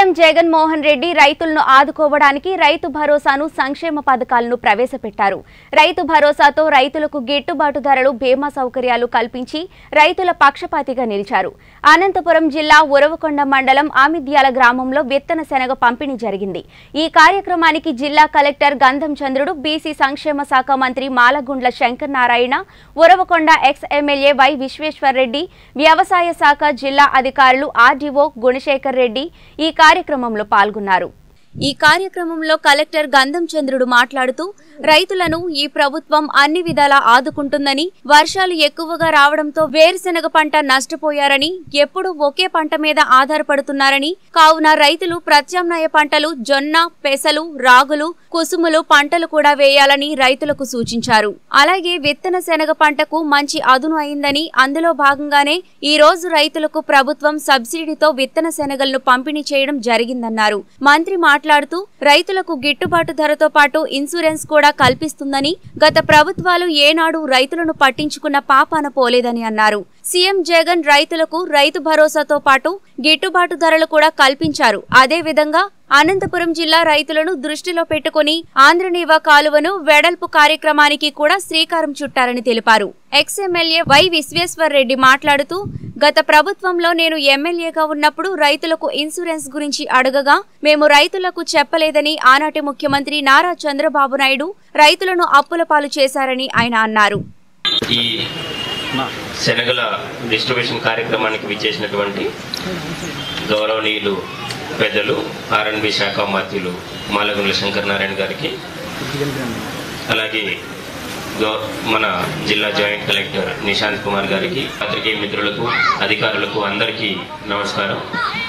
CM Jaganmohan Reddy రైతులను ఆదుకోవడానికి రైతు భరోసాను సంక్షేమ పథకాలను ప్రవేశపెట్టారు. రైతు భరోసాతో రైతులకు గిట్టుబాటు ధరలు, బీమా సౌకర్యాలు కల్పించి రైతుల పక్షపాతిగా నిలిచారు. అనంతపురం జిల్లా ఉరవకొండ మండలం ఆమిద్యాల గ్రామంలో విత్తన శనగ పంపిణీ జరిగింది. ఈ కార్యక్రమానికి జిల్లా కలెక్టర్ గంధం చంద్రుడు, బీసీ సంక్షేమ శాఖ మంత్రి Malagundla Shankar Narayana, Uravakonda ex MLA Y Vishweshwar Reddy, వ్యవసాయ శాఖ జిల్లా అధికారులు ఆర్డీఓ గుణశేఖర్ రెడ్డి ఈ కార్యక్రమంలో పాల్గొన్నారు. ఈ కార్యక్రమంలో కలెక్టర్ గంధం చంద్రుడు మాట్లాడుతూ రైతులను ఈ ప్రభుత్వం అన్ని విధాలా ఆదుకుంటుందని, వర్షాలు ఎక్కువగా రావడంతో వేరుశెనగ పంట నష్టపోయారని, ఎప్పుడూ ఒకే పంట మీద ఆధారపడుతున్నారని, కావున రైతులు ప్రత్యామ్నాయ పంటలు జొన్న, పెసలు, రాగులు, కుసుములు పంటలు కూడా వేయాలని రైతులకు సూచించారు. అలాగే విత్తన శనగ పంటకు మంచి అదును అయిందని, అందులో భాగంగానే ఈ రోజు రైతులకు ప్రభుత్వం సబ్సిడీతో విత్తన శనగలను పంపిణీ చేయడం జరిగిందన్నారు. మంత్రి మాట్లాడుతూ రైతులకు గిట్టుబాటు ధరతో పాటు ఇన్సూరెన్స్ కూడా కల్పిస్తుందని, గత ప్రభుత్వాలు ఏనాడు రైతులను పట్టించుకున్న పాపాన పోలేదని అన్నారు. సీఎం జగన్ రైతులకు రైతు భరోసాతో పాటు గిట్టుబాటు ధరలు కూడా కల్పించారు. అదేవిధంగా అనంతపురం జిల్లా రైతులను దృష్టిలో పెట్టుకుని ఆంధ్రనీవా కాలువను వెడల్పు కార్యక్రమానికి కూడా శ్రీకారం చుట్టారని తెలిపారు. Ex MLA Y Vishweshwar Reddy మాట్లాడుతూ గత ప్రభుత్వంలో నేను ఎమ్మెల్యేగా ఉన్నప్పుడు రైతులకు ఇన్సూరెన్స్ గురించి అడగగా మేము రైతులకు చెప్పలేదని ఆనాటి ముఖ్యమంత్రి నారా చంద్రబాబు నాయుడు రైతులను అప్పుల పాలు చేశారని ఆయన అన్నారు. ఈ శనగల డిస్ట్రిబ్యూషన్ కార్యక్రమానికి విచ్చేసినటువంటి గౌరవనీయులు పెద్దలు ఆర్ఎండ్బి శాఖ మంత్రులు మాలగుండ్ల శంకర్ నారాయణ గారికి, అలాగే మన జిల్లా జాయింట్ కలెక్టర్ నిశాంత్ కుమార్ గారికి, పత్రికేయ మిత్రులకు, అధికారులకు అందరికీ నమస్కారం.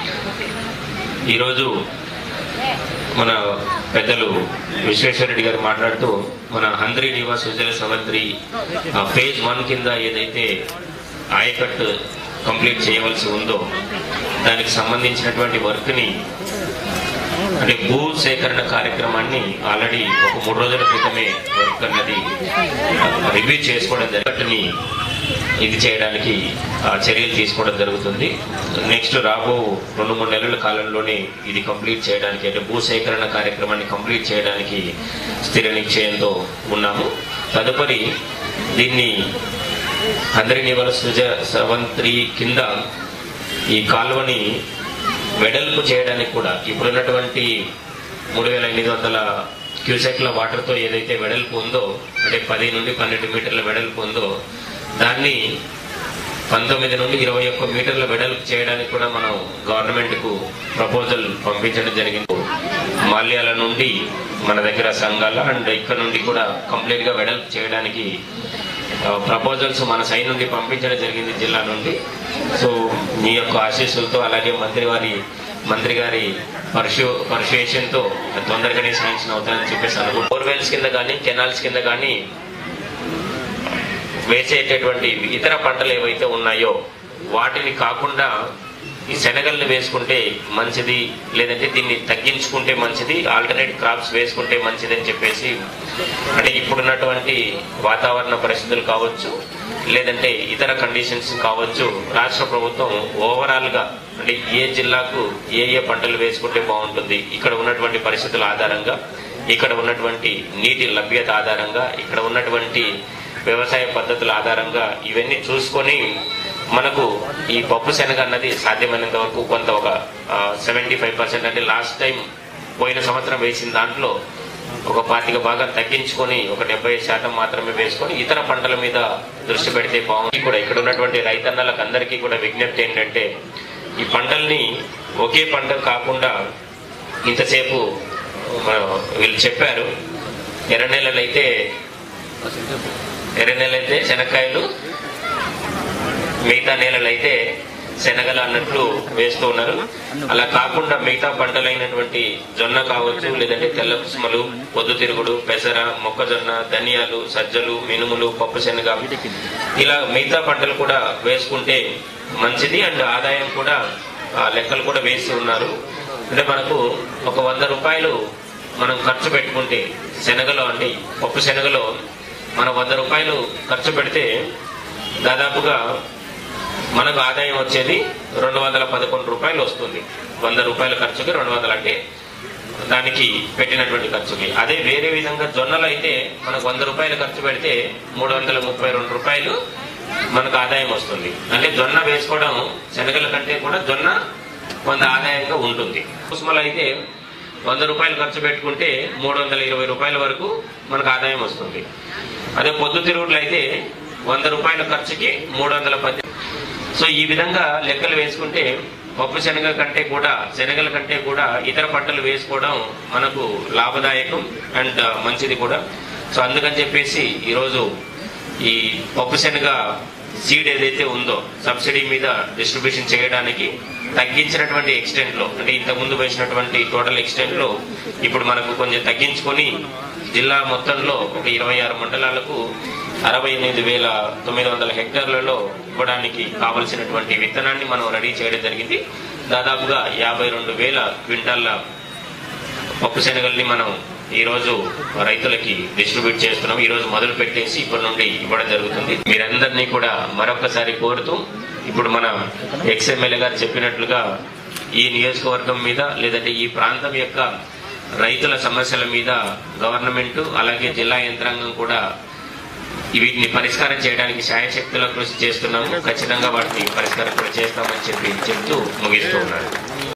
ఈరోజు మన పెద్దలు విశ్వేశ్వరరెడ్డి గారు మాట్లాడుతూ మన హంద్రీనీవా సుజల సమగ్రి ఫేజ్ 1 కింద ఏదైతే ఆయకట్టు కంప్లీట్ చేయవలసి ఉందో దానికి సంబంధించినటువంటి వర్క్ని, అంటే భూ సేకరణ కార్యక్రమాన్ని ఆల్రెడీ ఒక 3 రోజుల క్రితమే వర్క్ అన్నది రివ్యూ చేసుకోవడం జరిగి ఇది చేయడానికి చర్యలు తీసుకోవడం జరుగుతుంది. నెక్స్ట్ రాబో 2-3 నెలల కాలంలోనే ఇది కంప్లీట్ చేయడానికి, అంటే భూ సేకరణ కార్యక్రమాన్ని కంప్లీట్ చేయడానికి స్థిర నిశ్చయంతో ఉన్నాము. తదుపరి దీన్ని హంద్రీనీవా సుజల కింద ఈ కాలువని వెడల్పు చేయడానికి కూడా ఇప్పుడున్నటువంటి 3500 క్యూసెక్ల వాటర్తో ఏదైతే వెడల్పు ఉందో, అంటే 10 నుండి 12 మీటర్ల వెడల్పు ఉందో దాన్ని 19 నుండి 21 మీటర్ల వెడల్పు చేయడానికి కూడా మనం గవర్నమెంట్కు ప్రపోజల్ పంపించడం జరిగింది. మాల్యాల నుండి మన దగ్గర సంఘాల అండ్ ఇక్కడ నుండి కూడా కంప్లీట్గా వెడల్పు చేయడానికి ప్రపోజల్స్ మన సైడ్ నుండి పంపించడం జరిగింది జిల్లా నుండి. సో మీ యొక్క ఆశీస్సులతో, అలాగే మంత్రి గారి పర్సుయేషన్తో తొందరగానే శాంక్షన్ అవుతాయని చెప్పేసి అనుకో. బోర్వెల్స్ కింద కానీ, కెనాల్స్ కింద కానీ వేసేటటువంటి ఇతర పంటలు ఏవైతే ఉన్నాయో వాటిని కాకుండా ఈ శనగల్ని వేసుకుంటే మంచిది, లేదంటే దీన్ని తగ్గించుకుంటే మంచిది, ఆల్టర్నేట్ క్రాప్స్ వేసుకుంటే మంచిది అని చెప్పేసి, అంటే ఇప్పుడున్నటువంటి వాతావరణ పరిస్థితులు కావచ్చు, లేదంటే ఇతర కండిషన్స్ కావచ్చు, రాష్ట్ర ప్రభుత్వం ఓవరాల్గా అంటే ఏ జిల్లాకు ఏ పంటలు వేసుకుంటే బాగుంటుంది, ఇక్కడ ఉన్నటువంటి పరిస్థితుల ఆధారంగా, ఇక్కడ ఉన్నటువంటి నీటి లభ్యత ఆధారంగా, ఇక్కడ ఉన్నటువంటి వ్యవసాయ పద్ధతుల ఆధారంగా ఇవన్నీ చూసుకొని మనకు ఈ పప్పు శనగ అన్నది సాధ్యమైనంత వరకు కొంత ఒక 75%, అంటే లాస్ట్ టైం పోయిన సంవత్సరం వేసిన దాంట్లో ఒక 25 భాగం తగ్గించుకొని ఒక 70% మాత్రమే వేసుకొని ఇతర పంటల మీద దృష్టి పెడితే బాగుంది. కూడా ఇక్కడ ఉన్నటువంటి రైతన్నలకు అందరికీ కూడా విజ్ఞప్తి ఏంటంటే ఈ పంటల్ని ఒకే పంట కాకుండా, ఇంతసేపు వీళ్ళు చెప్పారు ఎర్ర నెలలైతే శనక్కాయలు, మిగతా నేలలైతే శనగలు అన్నట్లు వేస్తూ ఉన్నారు. అలా కాకుండా మిగతా పంటలైనటువంటి జొన్న కావచ్చు, లేదంటే తెల్ల కుసుమలు, పొద్దుతిరుగుడు, పెసర, మొక్కజొన్న, ధనియాలు, సజ్జలు, మినుములు, పప్పు శనగ, ఇలా మిగతా పంటలు కూడా వేసుకుంటే మంచిది. అండ్ ఆదాయం కూడా లెక్కలు కూడా వేసి ఉన్నారు. అంటే మనకు ఒక 100 రూపాయలు మనం ఖర్చు పెట్టుకుంటే శనగలో, అంటే పప్పు శనగలో మనం 100 రూపాయలు ఖర్చు పెడితే దాదాపుగా మనకు ఆదాయం వచ్చేది 211 రూపాయలు వస్తుంది. 100 రూపాయల ఖర్చుకి 200 అంటే దానికి పెట్టినటువంటి ఖర్చుకి. అదే వేరే విధంగా జొన్నలు అయితే మనకు 100 రూపాయలు ఖర్చు పెడితే 332 రూపాయలు మనకు ఆదాయం వస్తుంది. అంటే జొన్న వేసుకోవడం శనగల కంటే కూడా జొన్న కొంత ఆదాయంగా ఉంటుంది. కుసుమలు అయితే 100 రూపాయలు ఖర్చు పెట్టుకుంటే 320 రూపాయల వరకు మనకు ఆదాయం వస్తుంది. అదే పొద్దుతిరుగుడులు అయితే 100 రూపాయల ఖర్చుకి 310. సో ఈ విధంగా లెక్కలు వేసుకుంటే పప్పు శనగల కంటే కూడా ఇతర పంటలు వేసుకోవడం మనకు లాభదాయకం అండ్ మంచిది కూడా. సో అందుకని చెప్పేసి ఈరోజు ఈ పప్పు శనగ సీడ్ ఏదైతే ఉందో సబ్సిడీ మీద డిస్ట్రిబ్యూషన్ చేయడానికి తగ్గించినటువంటి ఎక్స్టెంట్ లో, అంటే ఇంతకుముందు వేసినటువంటి టోటల్ ఎక్స్టెంట్ లో ఇప్పుడు మనకు కొంచెం తగ్గించుకొని జిల్లా మొత్తంలో ఒక 26 మండలాలకు 68,900 హెక్టార్లలో ఇవ్వడానికి కావలసినటువంటి విత్తనాన్ని మనం రెడీ చేయడం జరిగింది. దాదాపుగా 52,000 క్వింటాల పప్పు శనగల్ని మనం ఈ రోజు రైతులకి డిస్ట్రిబ్యూట్ చేస్తున్నాం. ఈ రోజు మొదలు పెట్టేసి ఇప్పటి నుండి ఇవ్వడం జరుగుతుంది. మీరందరినీ కూడా మరొకసారి కోరుతూ, ఇప్పుడు మన ఎక్స్ఎమ్మెల్యే గారు చెప్పినట్లుగా ఈ నియోజకవర్గం మీద లేదంటే ఈ ప్రాంతం యొక్క రైతుల సమస్యల మీద గవర్నమెంట్ అలాగే జిల్లా యంత్రాంగం కూడా వీటిని పరిష్కారం చేయడానికి శాయశక్తుల కృషి చేస్తున్నాము. ఖచ్చితంగా వాటిని పరిష్కారం కూడా చేస్తామని చెప్తూ ముగిస్తూ ఉన్నారు.